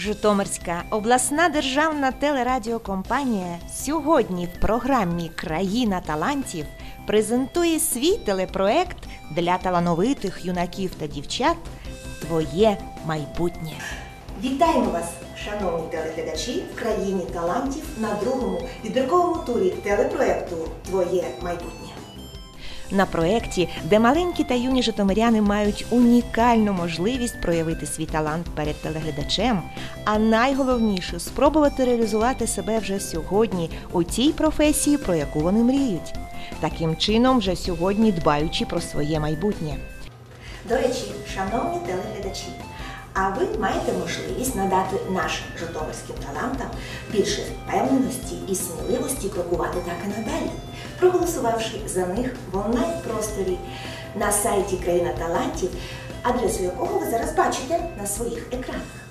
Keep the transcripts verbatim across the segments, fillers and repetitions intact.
Житомирська обласна державна телерадіокомпанія сьогодні в програмі «Країна талантів» презентує свій телепроект для талановитих юнаків та дівчат «Твоє майбутнє». Вітаємо вас, шановні телеглядачі, в «Країні талантів» на другому відбірковому турі телепроекту «Твоє майбутнє». На проєкті, де маленькі та юні житомиряни мають унікальну можливість проявити свій талант перед телеглядачем, а найголовніше – спробувати реалізувати себе вже сьогодні у тій професії, про яку вони мріють. Таким чином, вже сьогодні дбаючи про своє майбутнє. До речі, шановні телеглядачі, а ви маєте можливість надати нашим житомирським талантам більше впевненості і сміливості крокувати так і надалі, проголосувавши за них в онлайн-просторі на сайті «Країна талантів», адресу якого ви зараз бачите на своїх екранах.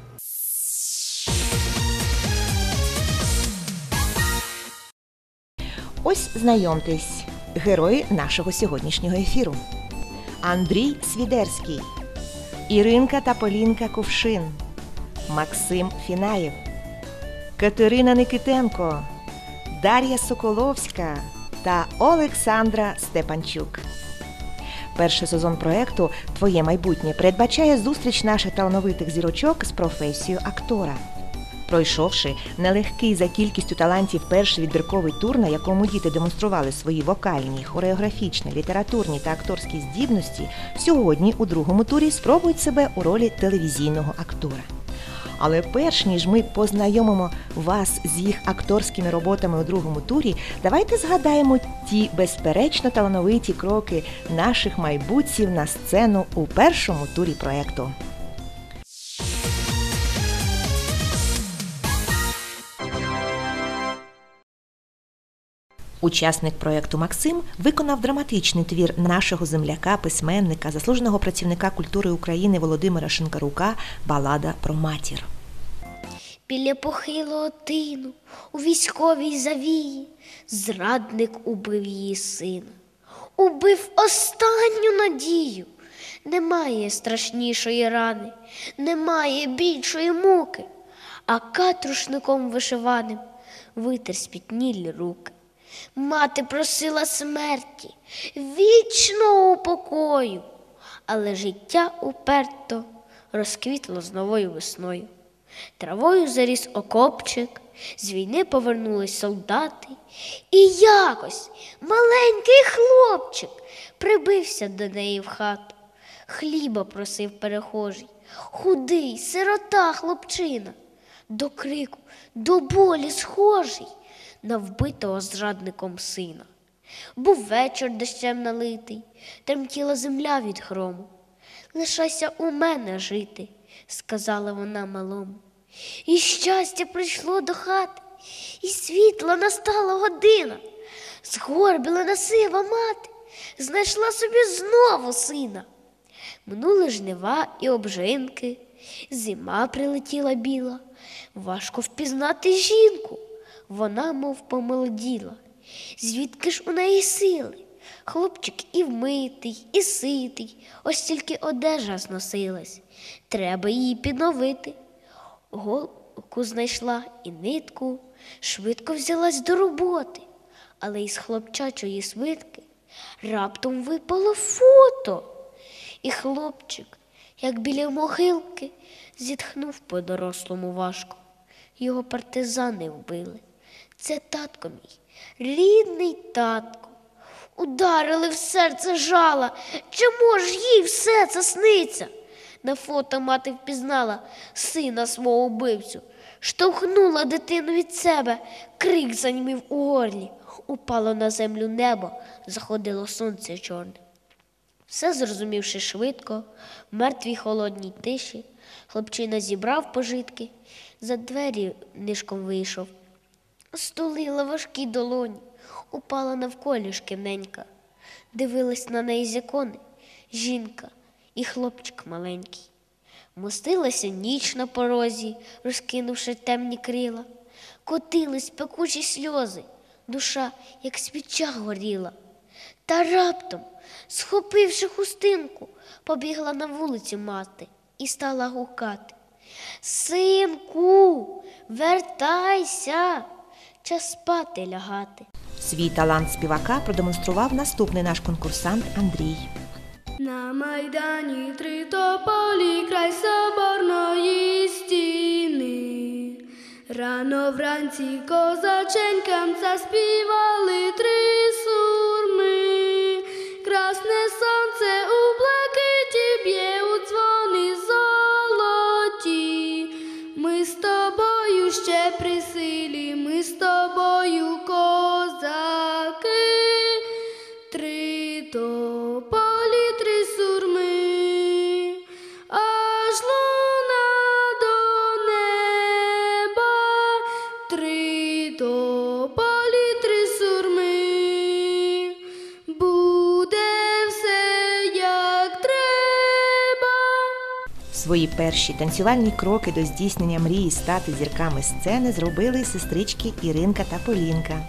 Ось знайомтесь, герої нашого сьогоднішнього ефіру. Андрій Свідерський, Іринка та Полінка Кувшин, Максим Фінаєв, Катерина Никитенко, Дар'я Соколовська та Олександра Степанчук. Перший сезон проєкту «Твоє майбутнє» передбачає зустріч наших талановитих зірочок з професією актора. Пройшовши нелегкий за кількістю талантів перший відбірковий тур, на якому діти демонстрували свої вокальні, хореографічні, літературні та акторські здібності, сьогодні у другому турі спробують себе у ролі телевізійного актора. Але перш ніж ми познайомимо вас з їх акторськими роботами у другому турі, давайте згадаємо ті безперечно талановиті кроки наших майбутців на сцену у першому турі проєкту. Учасник проєкту Максим виконав драматичний твір нашого земляка, письменника, заслуженого працівника культури України Володимира Шинкарука «Балада про матір». Біля похилого тину у військовій завії зрадник убив її сина. Убив останню надію. Немає страшнішої рани, немає більшої муки, а катрушником вишиваним витер спітнілі руки. Мати просила смерті, вічного упокою, але життя уперто розквітло з новою весною. Травою заріс окопчик, з війни повернулись солдати, і якось маленький хлопчик прибився до неї в хату. Хліба просив перехожий, худий, сирота хлопчина, до крику, до болі схожий на вбитого зрадником сина. Був вечір дощем налитий, тремтіла земля від грому. «Лишайся у мене жити», – сказала вона малому. І щастя прийшло до хати, і світла настала година. Згорбіла сива мати, знайшла собі знову сина. Минули жнива і обжинки, зима прилетіла біла. Важко впізнати жінку, вона мов помолоділа. Звідки ж у неї сили? Хлопчик і вмитий, і ситий, ось тільки одежа зносилась. Треба її підновити. Голку знайшла і нитку, швидко взялась до роботи. Але із хлопчачої свитки раптом випало фото. І хлопчик, як біля могилки, зітхнув по-дорослому важко. Його партизани вбили. Це татко мій, рідний татко. Ударили в серце жала. Чому ж їй все це сниться? На фото мати впізнала сина свого вбивцю. Штовхнула дитину від себе, крик занімів у горлі. Упало на землю небо, заходило сонце чорне. Все зрозумівши швидко, в мертвій холодній тиші, хлопчина зібрав пожитки, за двері нишком вийшов. Стулила важкі долоні, упала навколішки ненька. Дивилась на неї з ікони жінка і хлопчик маленький. Мостилася ніч на порозі, розкинувши темні крила. Котились пекучі сльози, душа, як свіча, горіла. Та раптом, схопивши хустинку, побігла на вулицю мати і стала гукати. Синку, вертайся, час спати лягати. Свій талант співака продемонстрував наступний наш конкурсант Андрій. На Майдані три тополі край соборної стіни. Рано вранці козаченькам заспівали три сурми. Красне сонце у блакиті б'є у дзвони золоті. Ми з тобою ще при силі, ми з тобою козаки. Три тополі, три сурми, аж луна до неба. Три тополі, три сурми, буде все як треба. Свої перші танцювальні кроки до здійснення мрії стати зірками сцени зробили сестрички Іринка та Полінка.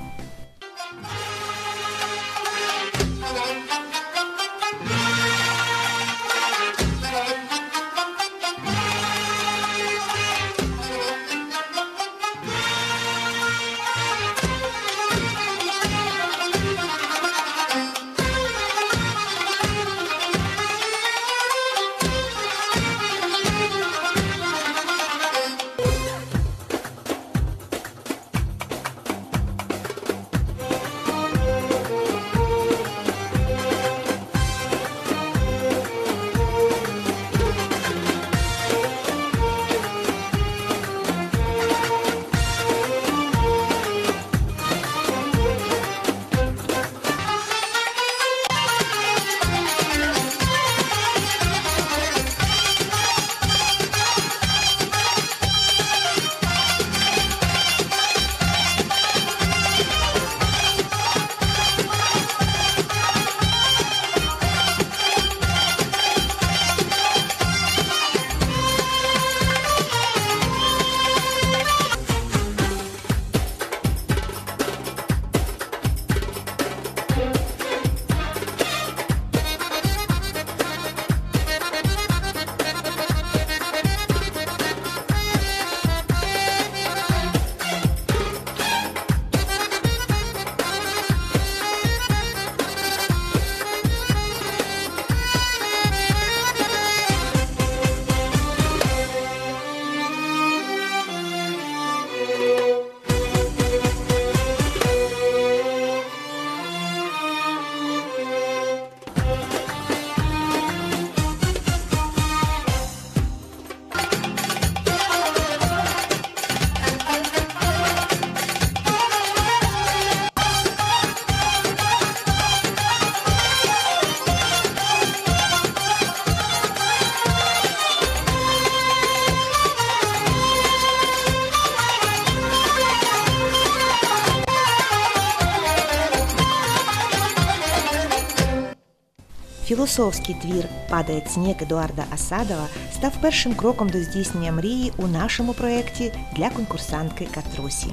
Філософський твір «Падає сніг» Едуарда Асадова став першим кроком до здійснення мрії у нашому проєкті для конкурсантки Катрусі.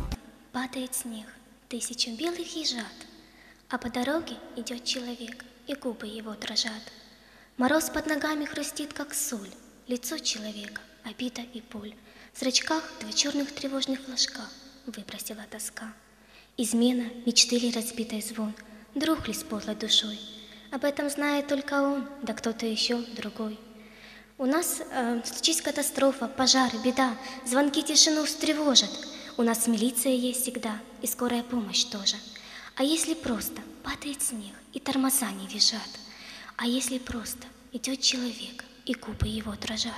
Падает снег, тысячу белых ежат, а по дороге идет человек, и губы его дрожат. Мороз под ногами хрустит, как соль, лицо человека обида и боль. В зрачках два черных тревожных флажка выбросила тоска. Измена, мечты ли разбитый звон, друг ли с подлой душой. Об этом знает только он, да кто-то еще другой. У нас э, случись катастрофа, пожар, беда, звонки тишину встревожат. У нас милиция есть всегда, и скорая помощь тоже. А если просто падает снег, и тормоза не визжат? А если просто идет человек, и губы его дрожат?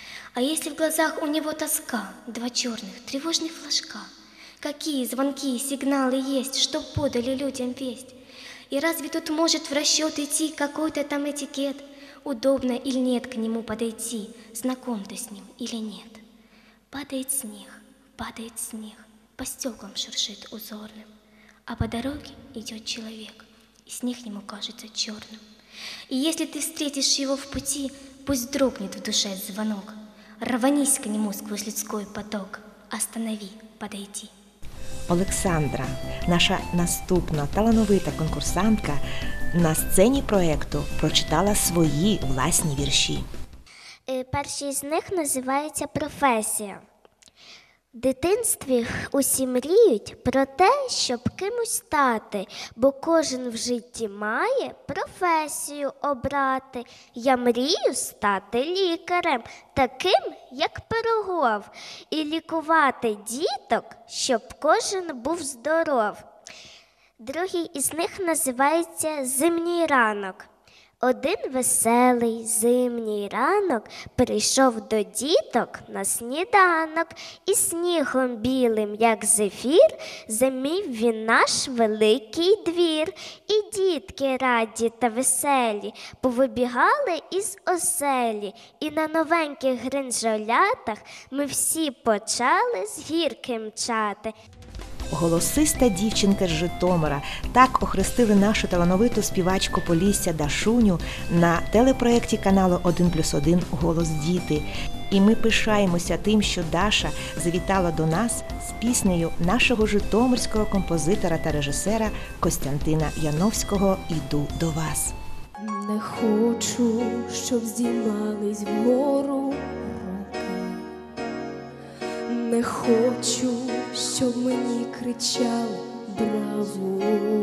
А если в глазах у него тоска, два черных тревожных флажка? Какие звонки и сигналы есть, что подали людям весть? И разве тут может в расчет идти какой-то там этикет? Удобно или нет к нему подойти, знаком ты с ним или нет? Падает снег, падает снег, по стеклам шуршит узорным, а по дороге идет человек, и снег ему кажется черным. И если ты встретишь его в пути, пусть дрогнет в душе звонок, рванись к нему сквозь людской поток, останови, подойди. Олександра, наша наступна талановита конкурсантка, на сцені проєкту прочитала свої власні вірші. Е, Перший з них називається професія. В дитинстві усі мріють про те, щоб кимось стати, бо кожен в житті має професію обрати. Я мрію стати лікарем, таким, як Пирогов, і лікувати діток, щоб кожен був здоров. Другий із них називається «Зимній ранок». Один веселий зимній ранок прийшов до діток на сніданок, і снігом білим, як зефір, замів він наш великий двір. І дітки раді та веселі повибігали із оселі, і на новеньких гринжолятах ми всі почали з гірки мчати. Голосиста дівчинка з Житомира – так охрестили нашу талановиту співачку Полісся Дашуню на телепроєкті каналу один плюс один «Голос діти». І ми пишаємося тим, що Даша завітала до нас з піснею нашого житомирського композитора та режисера Костянтина Яновського «Іду до вас». Не хочу, щоб здіймались вгору руки. Не хочу, щоб мені кричали браво.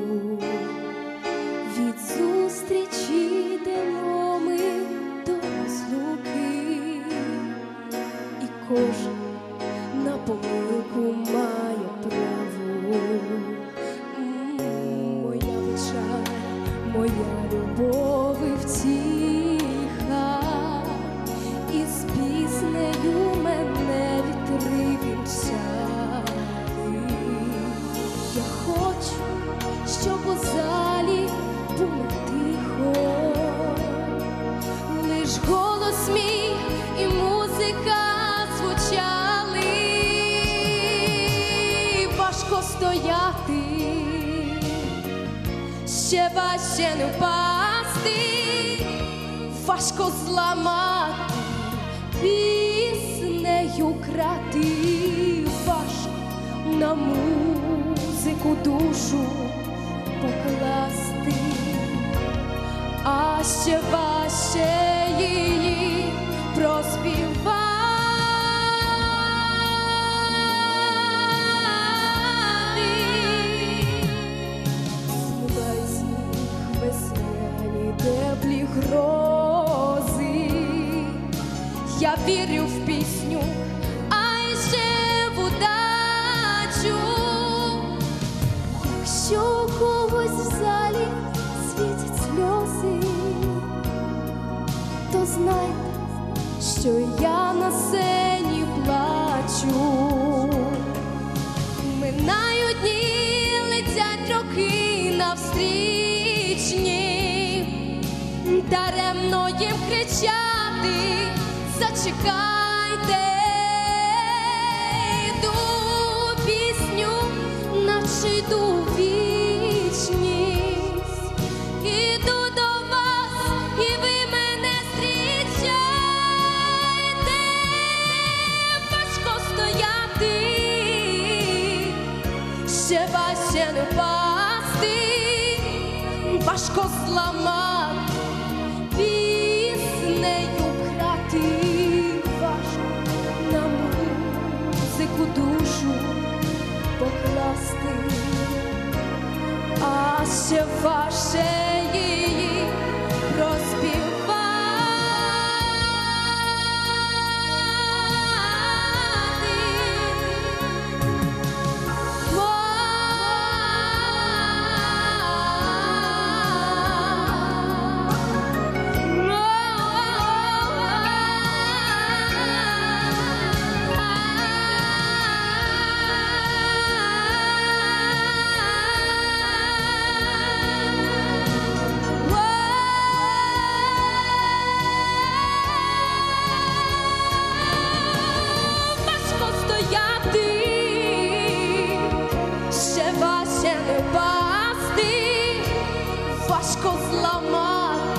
Від зустрічі йдемо ми до розлуки, і кожен на помилку має право. М, Моя печаль, моя любов і втіха, і з піснею мене вітри вінчали. Я хочу, щоб у залі було тихо, лиш голос мій і музика звучали. Важко стояти, ще важче не впасти, важко зламати, піснею крати, важко на музику душу покласти, а ще важче її проспівати. Змивай сніг, весняні теплі грози, я вірю в пісню, а ще в удачу. Якщо у когось в залі світять сльози, то знайте, що я на сцені плачу. Минають дні, летять роки навстрічні, даремно їм кричати зачекайте, йду пісню, наче йду в вічність, іду до вас, і ви мене зустрічайте. Важко стояти, ще важче не впасти, важко зламати, піснею крати, важко на музику душу покласти, а ще важче її проспівати. Важко зламати,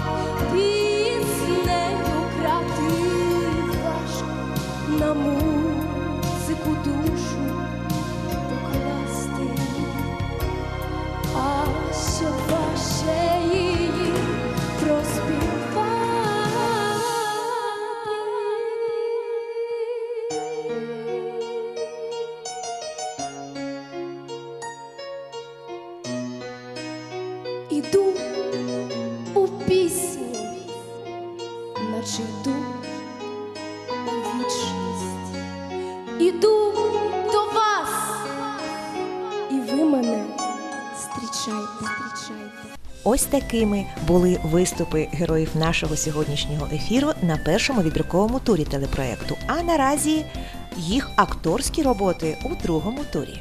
піснею крати, важко на музику душу покласти, а ще важче її проспівати. іду до вас. І ви мене зустрічайте, зустрічайте. Ось такими були виступи героїв нашого сьогоднішнього ефіру на першому відбірковому турі телепроекту. А наразі їх акторські роботи у другому турі.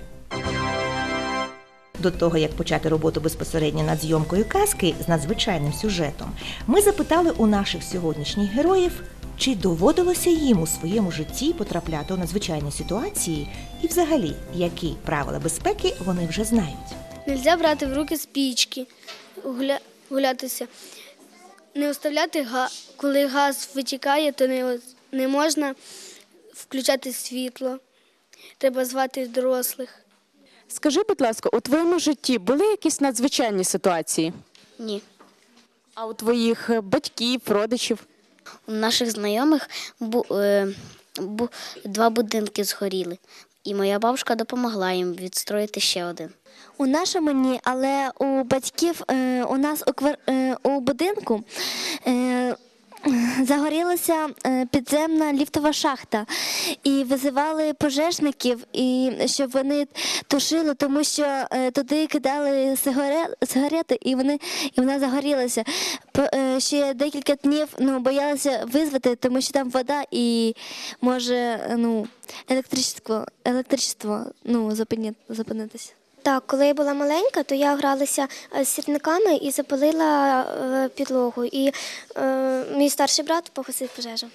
До того, як почати роботу безпосередньо над зйомкою казки з надзвичайним сюжетом, ми запитали у наших сьогоднішніх героїв, чи доводилося їм у своєму житті потрапляти у надзвичайні ситуації і взагалі, які правила безпеки вони вже знають. Нельзя брати в руки спічки, гуля... гулятися. Не оставляти, га... коли газ витікає, то не... не можна включати світло. Треба звати дорослих. Скажи, будь ласка, у твоєму житті були якісь надзвичайні ситуації? Ні. А у твоїх батьків, родичів? У наших знайомих бу, е, бу, два будинки згоріли, і моя бабушка допомогла їм відстроїти ще один. У нашому ні, але у батьків е, у нас у, квар, е, у будинку е, загорілася е, підземна ліфтова шахта. І визивали пожежників, і щоб вони тушили, тому що е, туди кидали сигарети, і, вони, і вона загорілася. По, е, ще декілька днів ну, боялися визвати, тому що там вода і може ну, електричество, електричество ну, зупині, зупинитися. Так, коли я була маленька, то я гралася з сірниками і запалила е, підлогу. І е, мій старший брат погасив пожежу.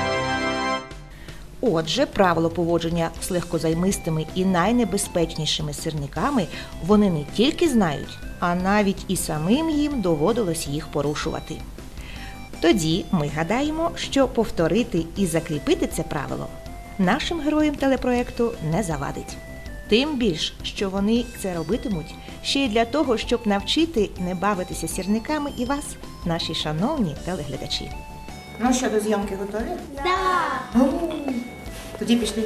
Отже, правило поводження з легкозаймистими і найнебезпечнішими сірниками вони не тільки знають, а навіть і самим їм доводилось їх порушувати. Тоді ми гадаємо, що повторити і закріпити це правило нашим героям телепроекту не завадить. Тим більш, що вони це робитимуть ще й для того, щоб навчити не бавитися сірниками і вас, наші шановні телеглядачі. Ну що, до зйомки готові? Так! Тоді пішли.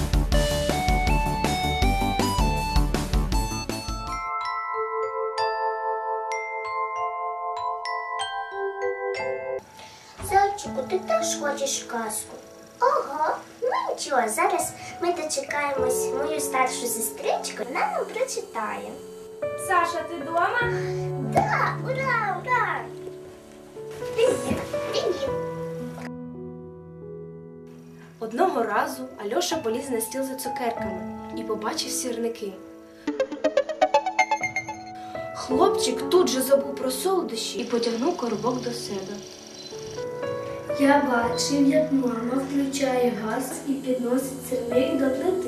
Зайчику, ти теж хочеш казку? Ого, ну нічого, зараз ми дочекаємось мою старшу сестричку, вона нам прочитає. Саша, ти вдома? Так, ура, ура! Привіт, привіт! Одного разу Альоша поліз на стіл за цукерками і побачив сірники. Хлопчик тут же забув про солодощі і потягнув коробок до себе. Я бачив, як мама включає газ і підносить сирник до плити.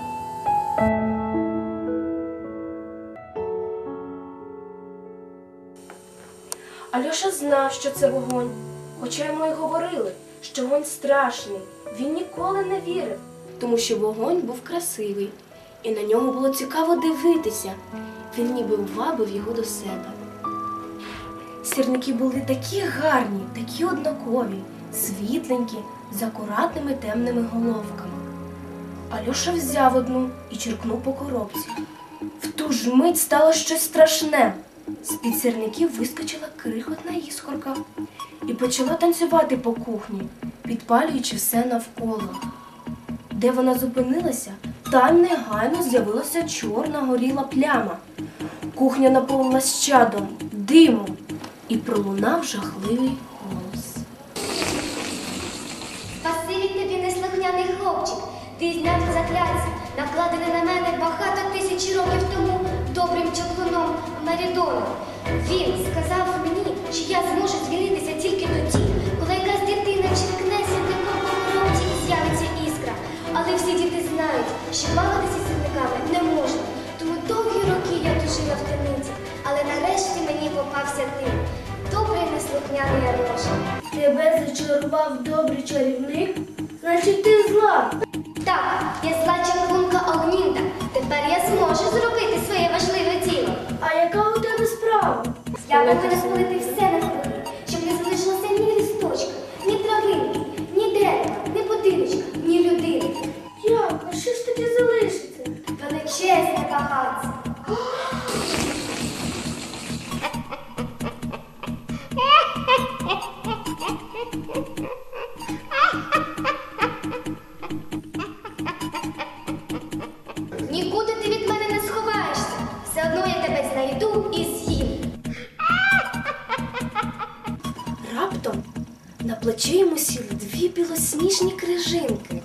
Альоша знав, що це вогонь, хоча йому й говорили, що вогонь страшний. Він ніколи не вірив, тому що вогонь був красивий, і на нього було цікаво дивитися. Він ніби ввабив його до себе. Сірники були такі гарні, такі однакові, світленькі, з акуратними темними головками. Альоша взяв одну і черкнув по коробці. В ту ж мить стало щось страшне. З-під сірників вискочила крихотна іскорка і почала танцювати по кухні, підпалюючи все навколо. Де вона зупинилася, там негайно з'явилася чорна горіла пляма. Кухня наповнилась чадом, димом, і пролунав жахливий голос. Спасибі тобі, неслухняний хлопчик, ти зняв закляття, накладене на мене багато тисяч років тому добрим чаклуном Марідоном. Він сказав мені, що я зможу звільнитися тільки тоді, коли якась дитина черкне сірником по коробці і з'явиться іскра. Але всі діти знають, що бавитися сірниками не можна. Тому довгі роки я тужила в темниці, але нарешті мені попався ти. Добрий неслухняний Альоша. Тебе зачарував добрий чарівник? Значить, ти зла. Так, я зла чаклунка Огнінда. Тепер я зможу зробити своє важливе діло. А яка у тебе справа? Я повинна спалити все на землі, щоб не залишилося ні листочка, ні травинки, ні дерева, ні будиночка, ні людини. Як? А що ж тоді залишиться? Величезне багатство. Іринки.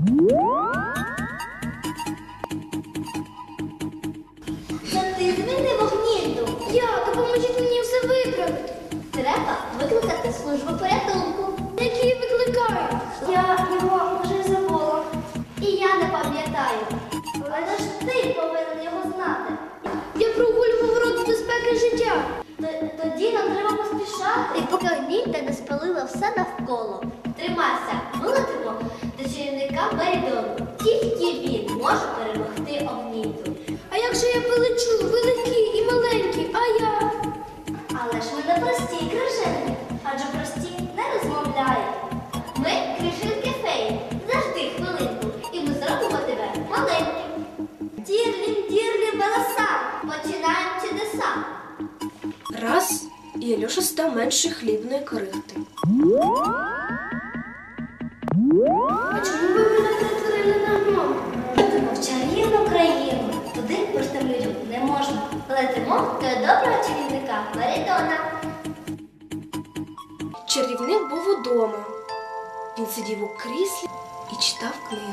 Це ти змінив гнізду? Я, допоможіть мені все виправити. Треба викликати службу порятунку. Які викликають? Я його вже забула. І я не пам'ятаю. Але ж ти повинен його знати. Я прогулював урок з безпеки життя. Т- Тоді нам треба поспішати, поки гнідда не спалила все навколо. Тримайся, ми летимо до чарівника Меридону. Тільки він може перемогти Огнідду. А як же я полечу? Великі і маленькі, а я? Але ж ми не прості крижинки, адже прості не розмовляють. Ми крижинки феї. Завжди хвилинку, і ми зробимо тебе маленьким. Дірлім, дірлім, белеса, починаємо чудеса. Раз, і Альоша став менше хлібної крихти. А чому ви мене перетворили на гном? Летимо в чарівну країну. Туди простим людям не можна. Летимо до доброго чарівника Меридона. Чарівник був удома. Він сидів у кріслі і читав книгу.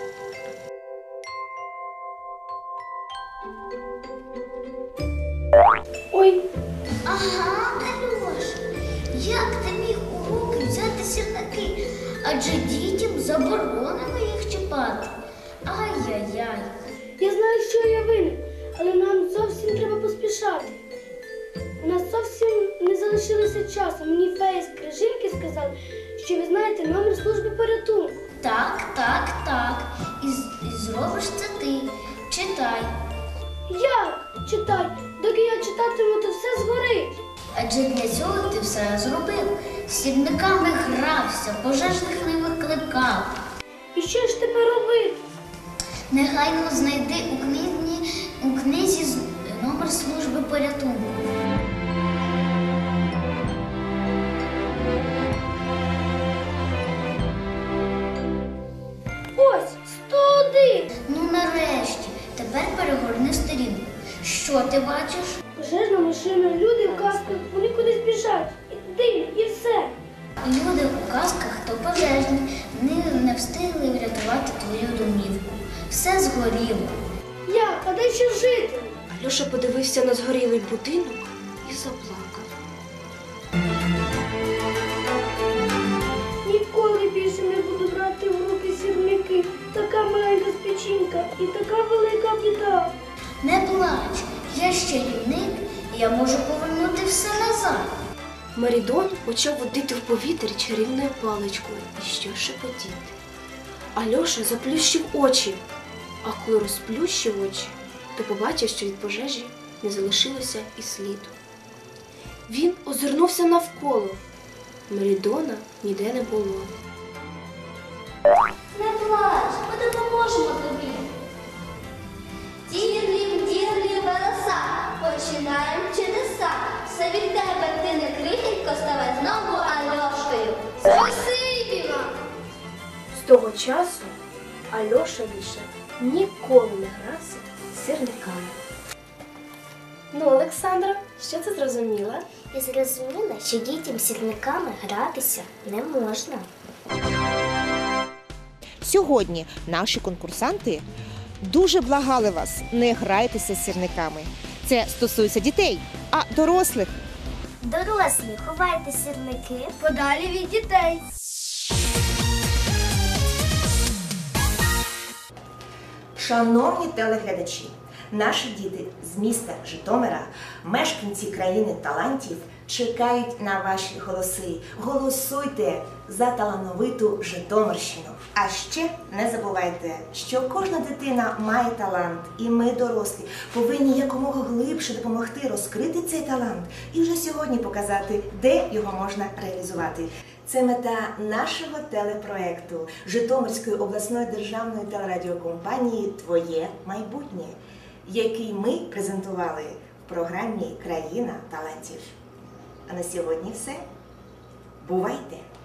Ой, ага, Альош, як ти міг у руки взяти сірники? Адже дітям заборонено їх чіпати. Ай-яй-яй. Я знаю, що я винен, але нам зовсім треба поспішати. У нас зовсім не залишилося часу. Мені фея з крижинки сказали, що ви знаєте номер служби порятунку. Так, так, так. І, з- і зробиш це ти. Читай. Як? Читай. Доки я читатиму, то все згорить. Адже для цього ти все зробив. З сірниками грався, пожежних не викликав. І що ж тепер робити? Негайно знайди у книзі, у книзі з- номер служби порятунку. Ось, сто один. Ну нарешті, тепер перегорни сторінку. Що ти бачиш? Пожежна машина, люди в касках, вони кудись біжать. І дим, і все. Люди у казках то пожежні, вони не встигли врятувати твою домівку. Все згоріло. Як? А де ще жити? Альоша подивився на згорілий будинок і заплакав. Ніколи більше не буду брати в руки сірники. Така маленька спічинка і така велика біда. Не плач, я ще чарівник, і я можу повернути все назад. Меридон почав водити в повітрі чарівною паличкою і що шепотіти. Альоша заплющив очі, а коли розплющив очі, то побачив, що від пожежі не залишилося і сліду. Він озирнувся навколо. Меридона ніде не було. Не плач, ми допоможемо тобі. Дірлім, дірлім, белеса, починаємо чудеса. Все від тебе, ти не крихітко, ставай знову Альошкою. Спасибі вам! З того часу Альоша більше ніколи не грався з сірниками. Ну, Олександра, що ти зрозуміла? Я зрозуміла, що дітям з сірниками гратися не можна. Сьогодні наші конкурсанти дуже благали вас, не грайтеся з сірниками. Це стосується дітей, а дорослих. Дорослі, ховайте сірники. Подалі від дітей. Шановні телеглядачі, наші діти з міста Житомира, мешканці країни талантів, чекають на ваші голоси. Голосуйте за талановиту Житомирщину. А ще не забувайте, що кожна дитина має талант, і ми, дорослі, повинні якомога глибше допомогти розкрити цей талант і вже сьогодні показати, де його можна реалізувати. Це мета нашого телепроекту Житомирської обласної державної телерадіокомпанії «Твоє майбутнє», який ми презентували в програмі «Країна талантів». А на сьогодні все. Бувайте!